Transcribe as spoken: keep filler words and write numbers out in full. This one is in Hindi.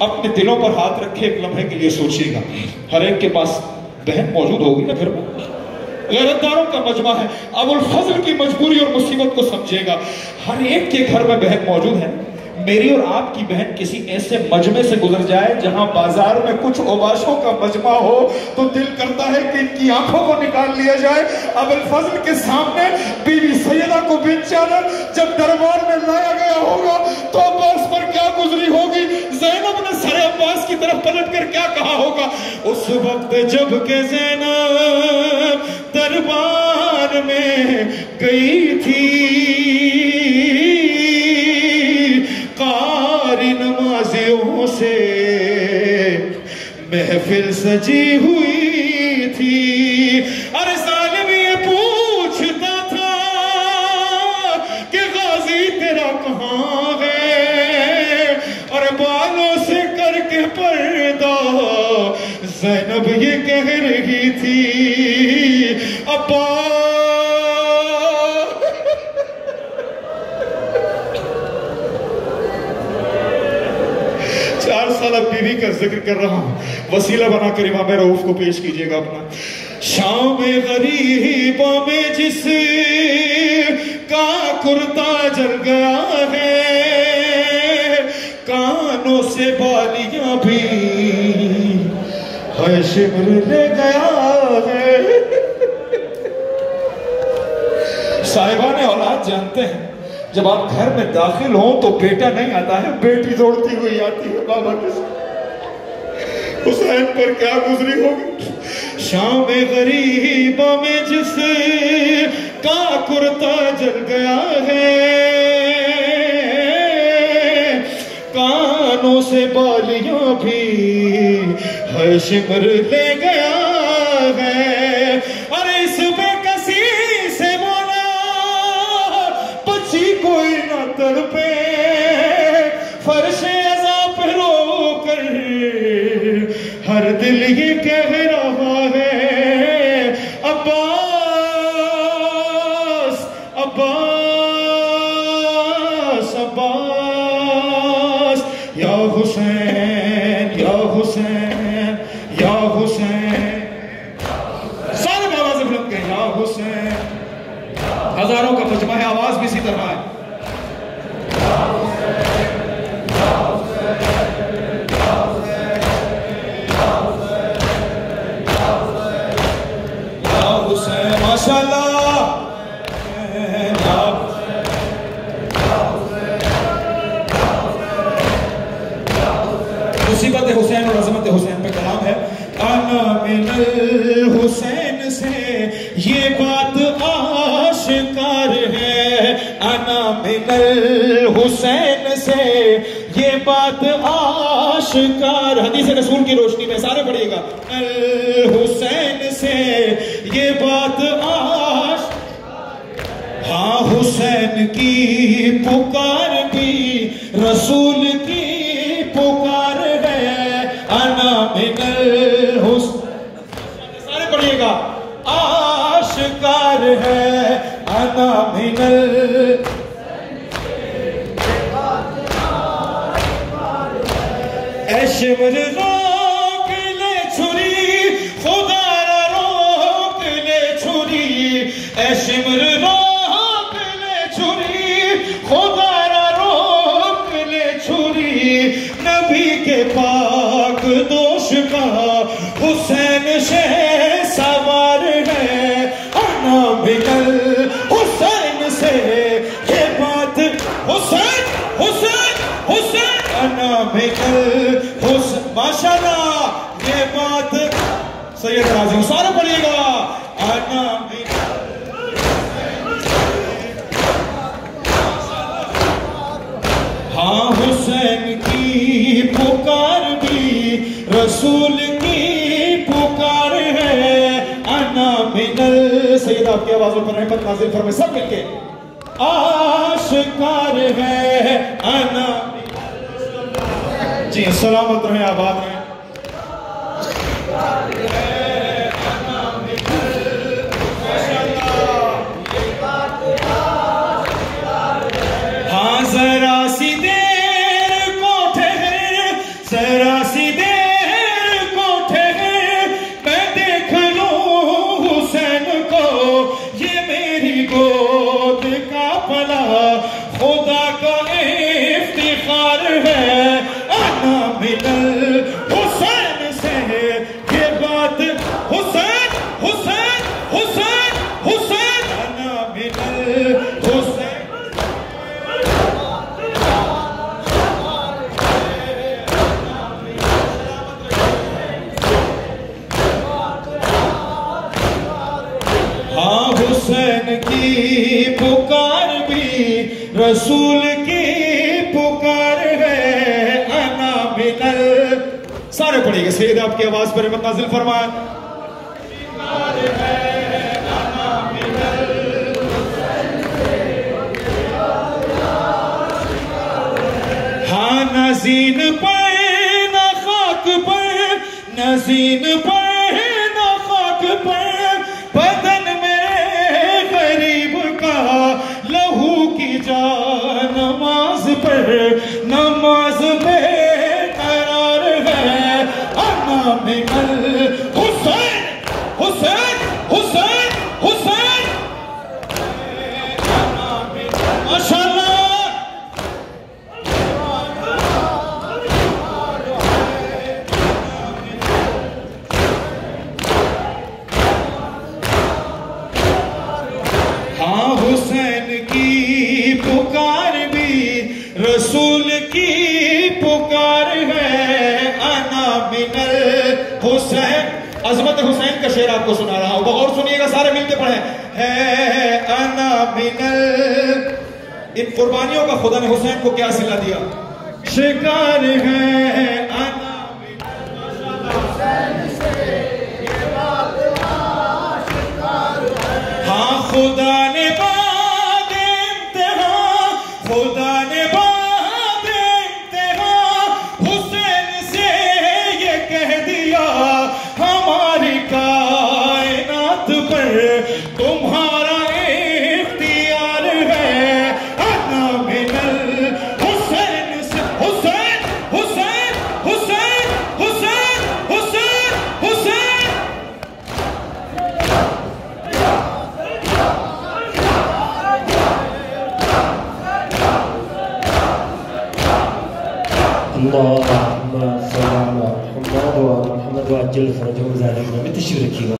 अपने दिलों पर हाथ रखे एक लम्हे के लिए सोचिएगा, हर एक के पास बहन मौजूद होगी ना घर में। गैरतदारों का मजमा है। अबुल फजल की मजबूरी और मुसीबत को समझिएगा, हर एक के घर में बहन मौजूद है। मेरी और आपकी बहन किसी ऐसे मजमे से गुजर जाए जहां बाजार में कुछ ओबाशों का मजमा हो तो दिल करता है कि इनकी आंखों को निकाल लिया जाए। अबुल फजल के सामने बीवी सैयदा को बेचारा जब दरबार में लाया गया होगा तो अब्बास पर क्या गुजरी होगी, ज़ैनब ने सरे अब्बास की तरफ पलट कर क्या कहा होगा। उस वक्त जब के ज़ैनब दरबार में गई थी, कारी नमाजियों से महफिल सजी हुई थी। अरे सालिम ये पूछता था कि गाजी तेरा कहाँ है, और बालों से करके पर्दा ज़ैनब ये कह रही थी अब्बा। चार साल अब बीवी का जिक्र कर रहा हूं, वसीला बनाकर इमाम रऊफ को पेश कीजिएगा अपना। शाम गरीबों में जिस का कुर्ता जल गया है, कानों से बालियां भी है शिमर ले गया है। साहिबान औलाद जानते हैं, जब आप घर में दाखिल हो तो बेटा नहीं आता है, बेटी दौड़ती हुई आती है बाबा के साथ। हुसैन पर क्या गुजरी होगी। शाम गरीबों में जिस का कुर्ता जल गया है, कानों से बालियां भी है शिमर ले गया है। अरे इस बेकसी से मौला बच्ची कोई न तड़पे, फर्शे अज़ा पे रो कर हर दिल ये कह रहा है अब्बास अब्बास अब्बास, या हुसैन या हुसैन या हुसैन। सारे बाबा से बुलंद कहें या हुसैन। हजारों का मजमा है, आवाज भी इसी तरह है। या हुसैन माशाअल्लाह। मुसीबत हुसैन और अज़मत हुसैन पे कलाम है। आना मिनल हुसैन से ये बात आशिकार है, आना मिनल हुसैन से ये बात आशिकार। हदीस रसूल की रोशनी में सारे पढ़िएगा। अल हुसैन से ये बात आश, हाँ हुसैन की पुकार भी रसूल की पुकार है। आना मिनल हुसैन, सारे पढ़िएगा, आशिकार है आना मिनल। ऐशवर रोक ले छुरी, खुदा रोक ले छुरी, ऐशवर रोक ले छुरी, खुदा रोक ले छुरी। नबी के पाक दोष का हुसैन शह सवार है। आना मिनल हुसैन से ये बात, हुसैन हुसैन हुसैन, आना मिनल हुसैन। माशाअल्लाह ये बात सैयद राज़ी सारे पढ़िएगा। आना हाँ हुसैन की पुकार भी रसूल की पुकार है। आना मिनल, सैयद आपकी आवाज़ों पर रहमत नाज़िल फरमाए सब मिलके। आशिकार है आना जी, सलामत रहें, आबाद रहें। हाँ जरा सी देर को ठहर, रसूल की पुकार है अना मिनल। सारे पढ़िएगा, सैयद आपकी आवाज पर रहमत नाज़िल फरमाए। हाँ नजीन पर ना खाक पर, नजीन पर ना खाक पर, बदन में गरीब का लहू की जा नमाज पर, नमाज में करार है अना मिनल। हुसैन हुसैन हुसैन हुसैन माशाअल्लाह। हाँ हुसैन की पुकार भी रसूल की पुकार है अना मिनल हुसैन। अजमत हुसैन का शेर आपको सुना रहा हूं, और सुनिएगा, सारे मिलके पढ़े। है अना मिनल। इन कुर्बानियों का खुदा ने हुसैन को क्या सिला दिया? शिकार है अना मिनल। हाँ खुदा ने बाद इंतहा, खुदा ने बाद इंतहा हुसैन से ये कह दिया, हमारी कायनात पर तुम्हारा इख्तियार है अना मिनल। हुसैन से हुसैन हुसैन हुसैन हुसैन हुसैन हुसैन। अल्लाहुम्मा सल्ली अला मुहम्मद व अला मुहम्मद व अज्जिल फरजहुम ज़ालिम में तशरीफ रखिएगा।